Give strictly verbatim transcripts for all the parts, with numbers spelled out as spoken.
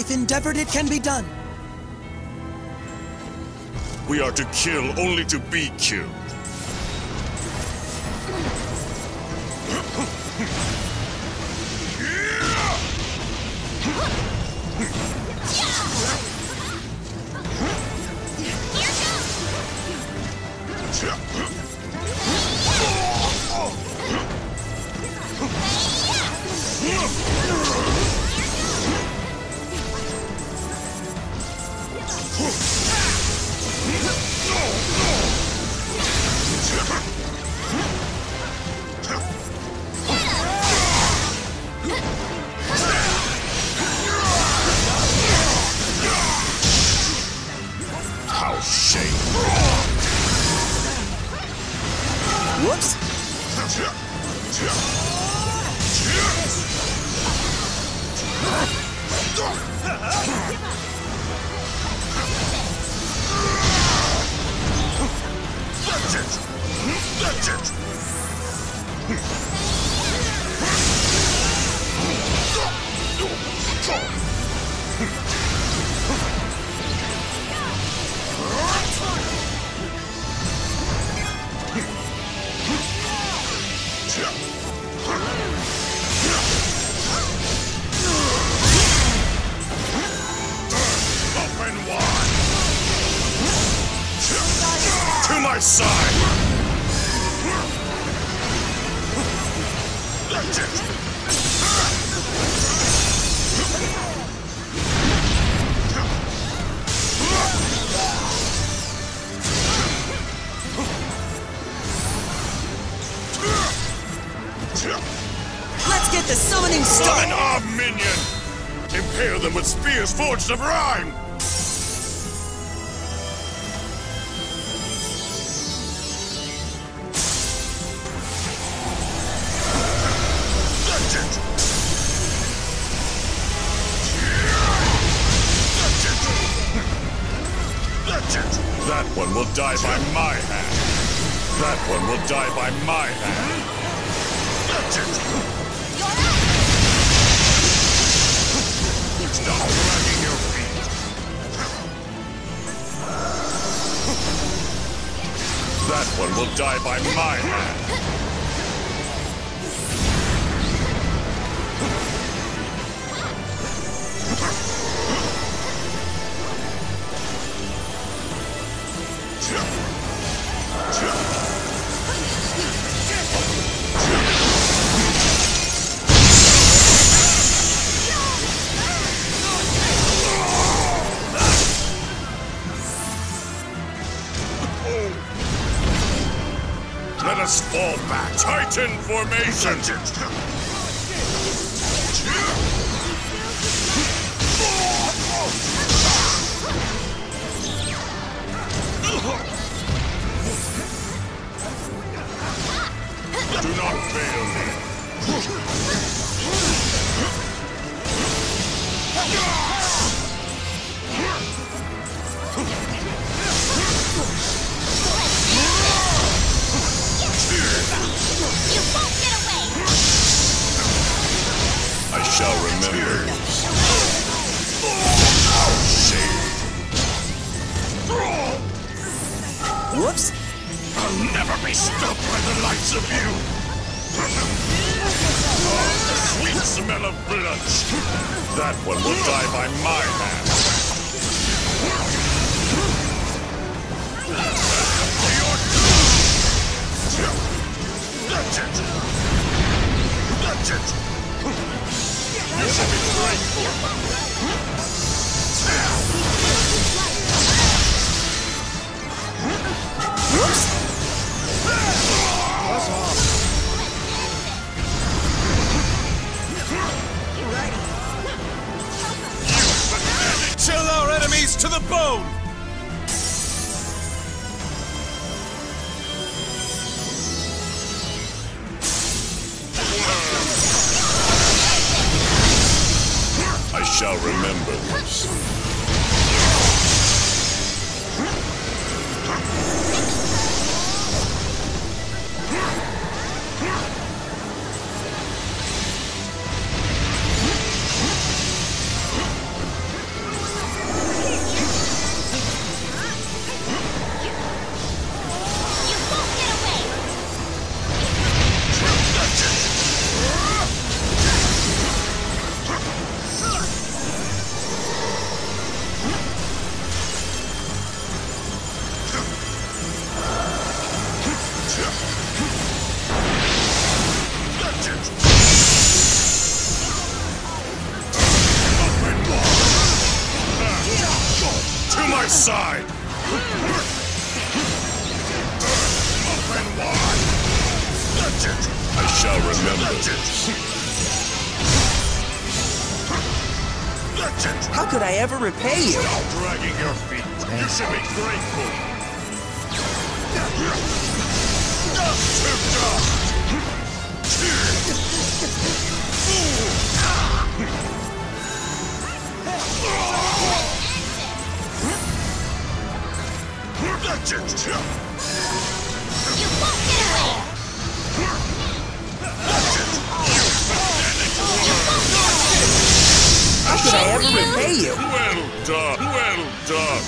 if endeavored it can be done. We are to kill only to be killed. How shameful! Whoops! That's it! That's it! Open wide! To my side! That's it! Let's get the summoning An started! armed minion! Impale them with spears forged of rhyme! That's it! That's it! That's it! That one will die by my hand! That one will die by my hand! That's it! Stop dragging your feet! That one will die by my hand! Let us fall back. Titan formation! Do not fail me. I shall remember. How shame. Whoops! I'll never be stopped by the likes of you. The sweet smell of blood. That one will die by my hand. That's it! That's it! You should be grateful! Whoops! Chill our enemies to the bone! I shall remember this. side! Open wide! That's it! I shall remember this. That's it! How could I ever repay you? Stop dragging your feet. You should be grateful. Not too dark. That's it. You won't get away! That's it. How could I ever repay you? Well done. Well done.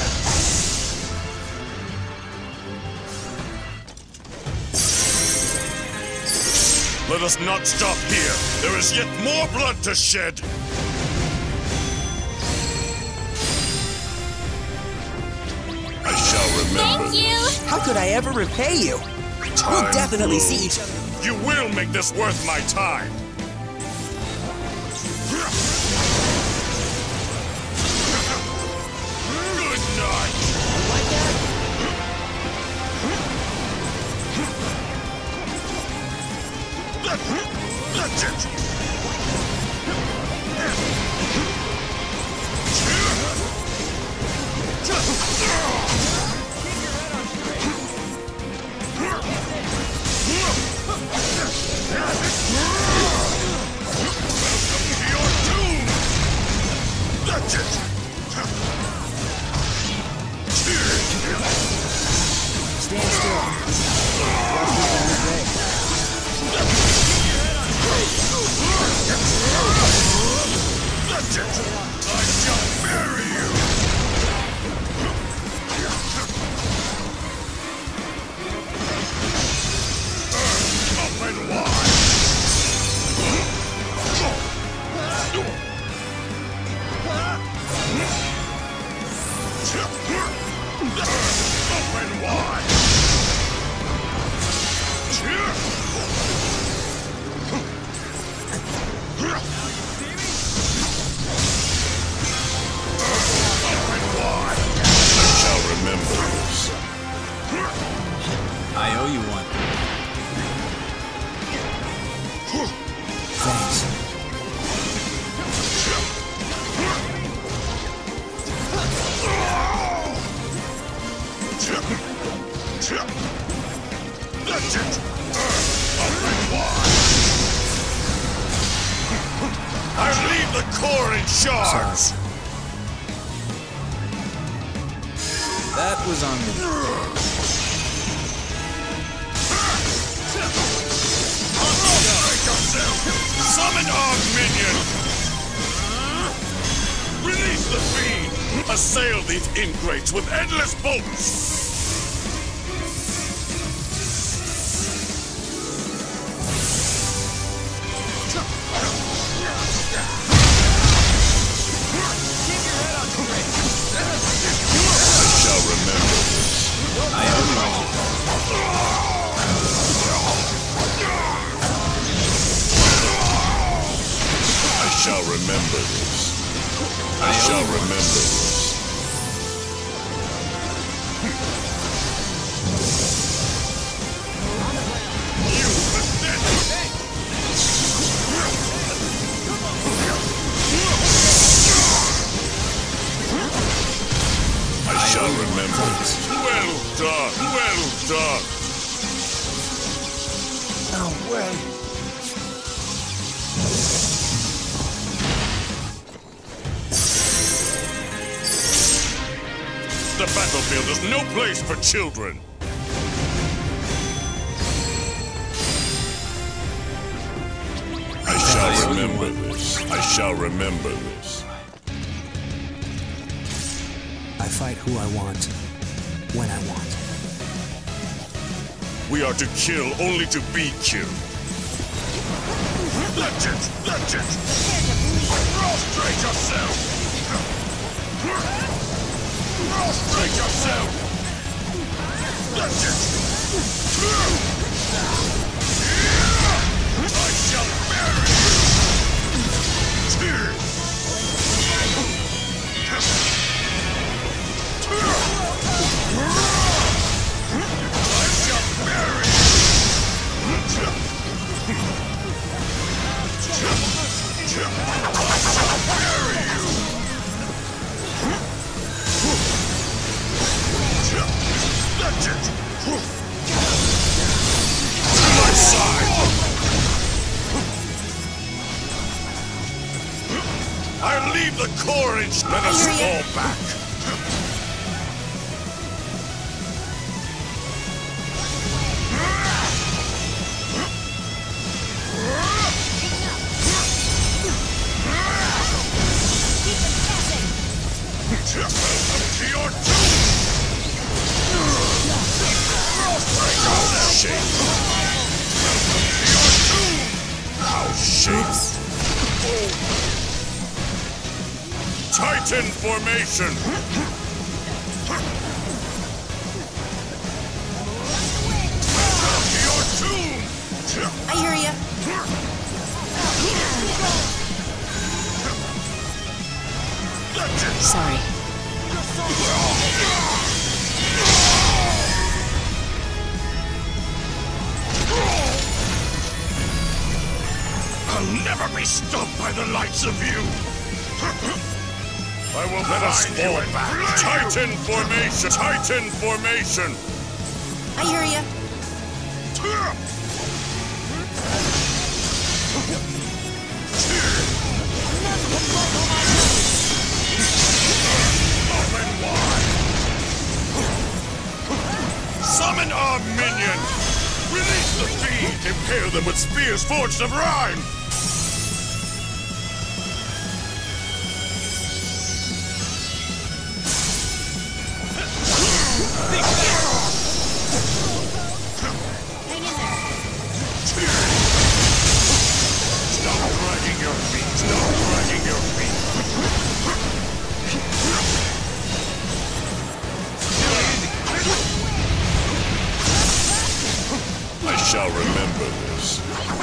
Let us not stop here. There is yet more blood to shed. I shall remember. Thank you! How could I ever repay you? Time We'll definitely flows. see each other. You will make this worth my time. Good night. That's it. Your doom. That's it. Stand still. That's it. I shall marry you. Open wide. Open wide. I shall remember this. I owe you one. Thanks. That's it. Open wide. I leave the core in shards. That was on me. Summon our minion! Release the fiend! Assail these ingrates with endless bolts! I shall remember this. I owe you one. I shall remember this. I shall remember this. You pathetic! I shall remember this. Well done, well done. Oh, well. The battlefield is no place for children. I shall remember this. I shall remember this. I fight who I want, when I want. We are to kill only to be killed. That's it! That's it! Prostrate yourself! Prostrate yourself! That's it! I shall bury you! That's it! To my side! I'll leave the core in. Let us fall back. Welcome to your doom! How shape! Welcome to your doom! How shape! Titan formation! Welcome to your doom! I hear ya. That's it! Sorry. I'll never be stopped by the likes of you! I will let us fall back! Titan formation! Titan formation! I hear ya. Summon our minion! Release the fiend! Impale them with spears forged of rhyme! Hang in there. Stop dragging your feet! Stop dragging your feet! I shall remember this.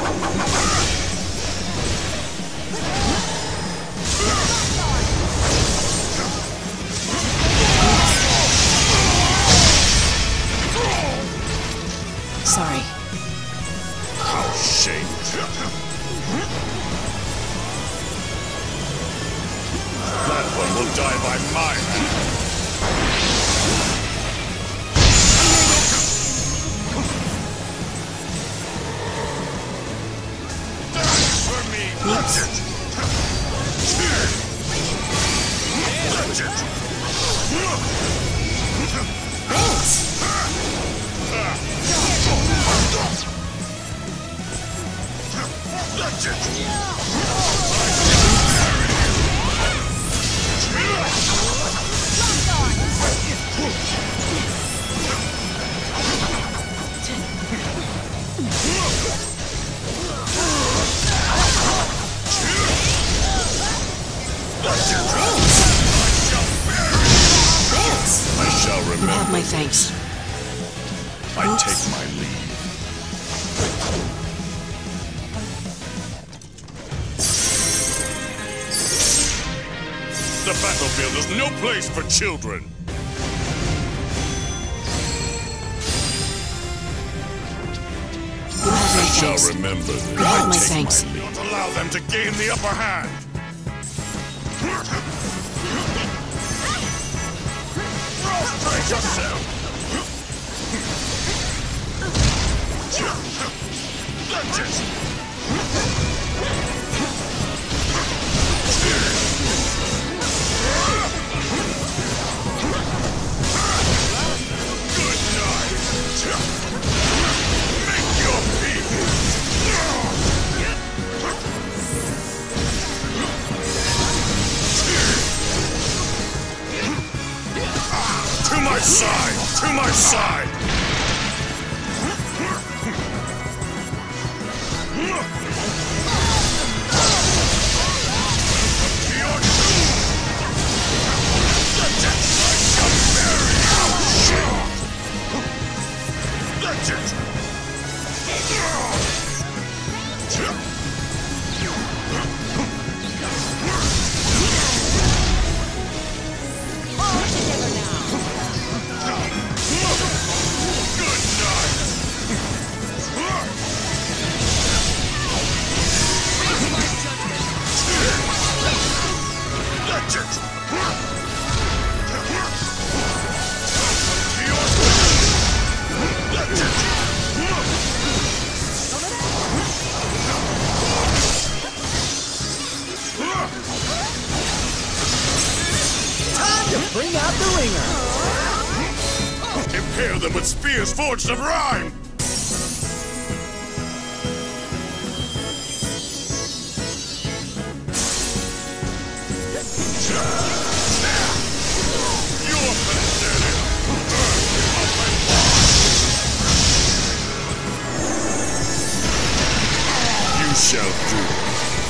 Sorry. How shamed. That one will die by my hand. That's it! That's it! That's it! I shall You remember. have my thanks. I take my leave. The battlefield is no place for children. You have my I shall thanks. remember this. You have I my take thanks. my leave. Don't allow them to gain the upper hand. Prostrate yourself. That's it. Good night. Make your peace. To my side! To my side! To your doom! That's it! I shall bury you! That's it! Good night! Impale them with spears forged of rhyme! You're pathetic! You shall do.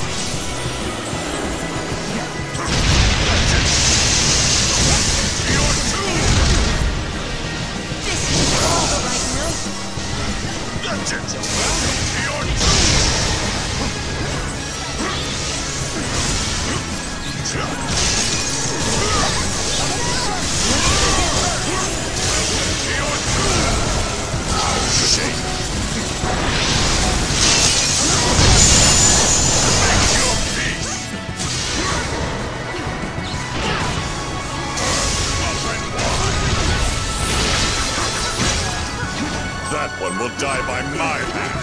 That one will die by my hand.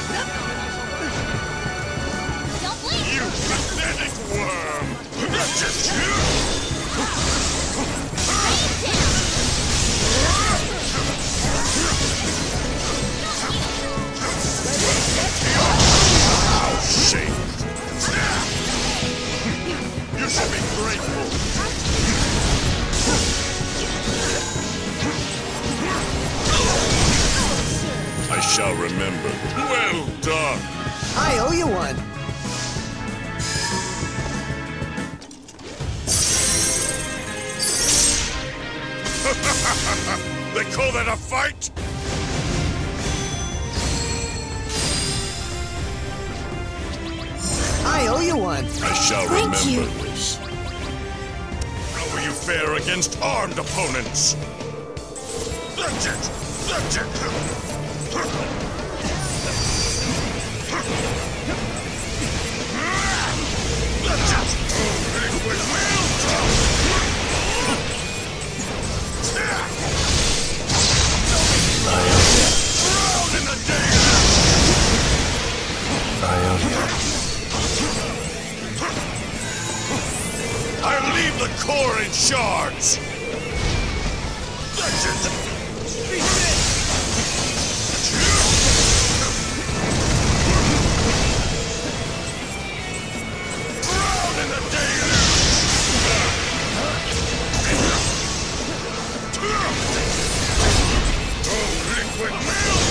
Don't blink! You pathetic worm! How shamed! You should be grateful. I shall remember. Well done! I owe you one. They call that a fight? I owe you one. I shall Thank remember you. this. How will you fare against armed opponents? That's it! That's it! I'll leave the core in shards! That's it! Drown in the liquid milk!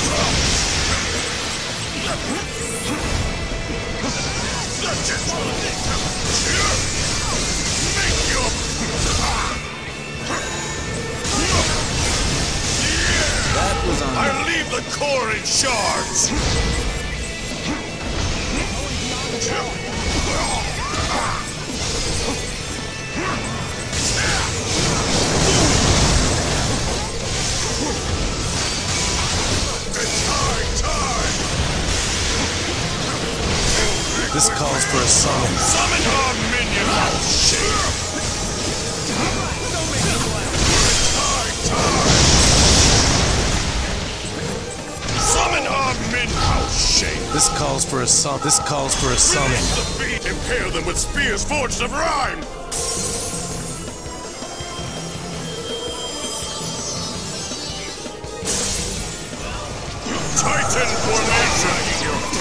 That's it! That was on I'll leave the core in shards! It's high time! This calls for a summon. Summon our minion! I'll shake! Summon our minion! I'll shake! This calls for a summon. This calls for a summon. Release the beat! Impale them with spears forged of rhyme! Titan formation!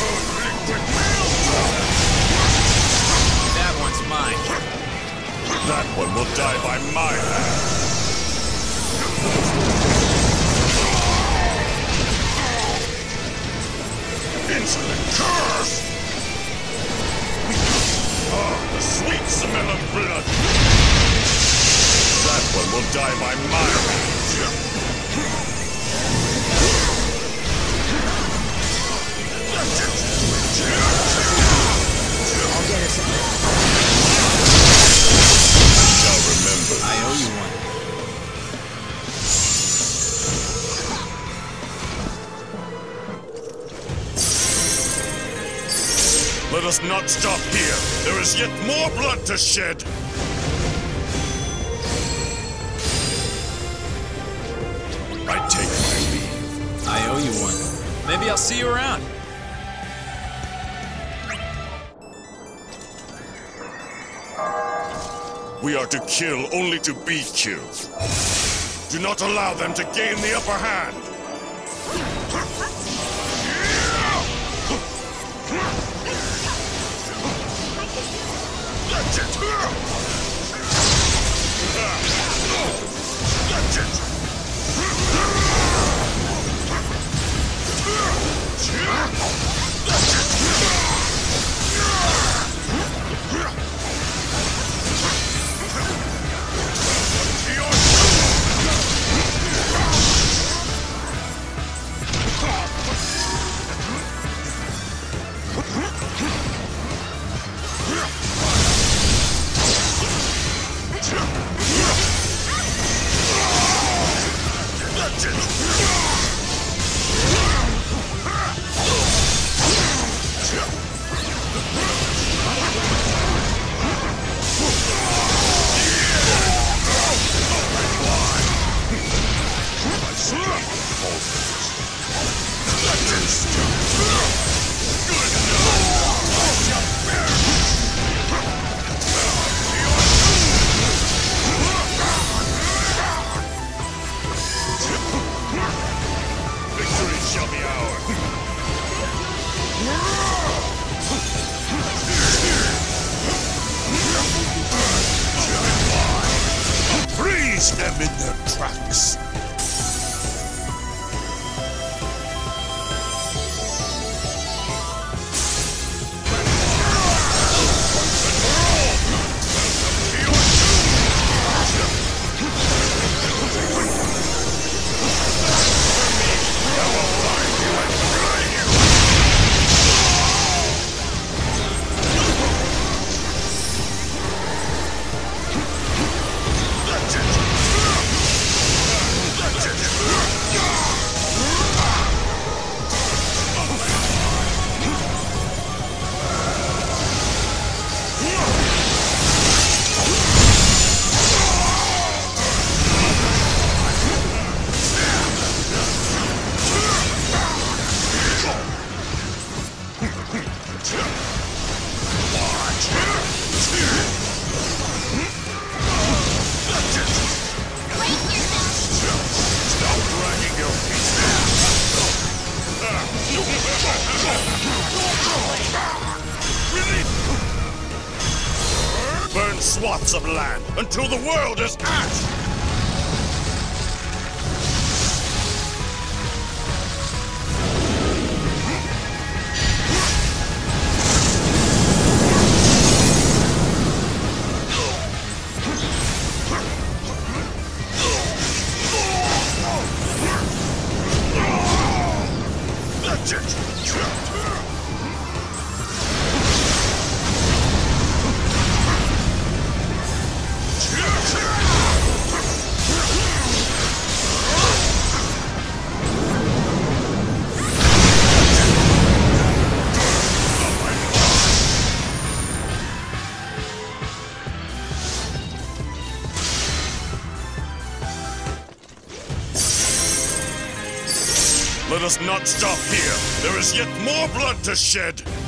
That one's mine. That one will die by my hand! Insolent curse! Oh, the sweet smell of blood! That one will die by my hand! I'll get us in. I shall remember. I owe you one. Let us not stop here. There is yet more blood to shed. I take my leave. I owe you one. Maybe I'll see you around. We are to kill only to be killed. Do not allow them to gain the upper hand. in their tracks. Burn swaths of land until the world is ash! Let us not stop here. There is yet more blood to shed.